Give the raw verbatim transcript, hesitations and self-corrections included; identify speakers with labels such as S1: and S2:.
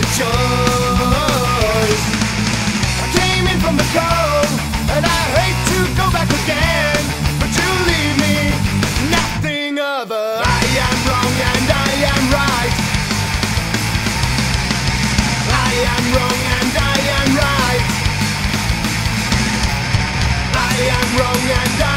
S1: choice. I came in from the cold, and I hate to go back again, but you leave me nothing other. I am wrong and I am right. I am wrong and I am right. I am wrong and I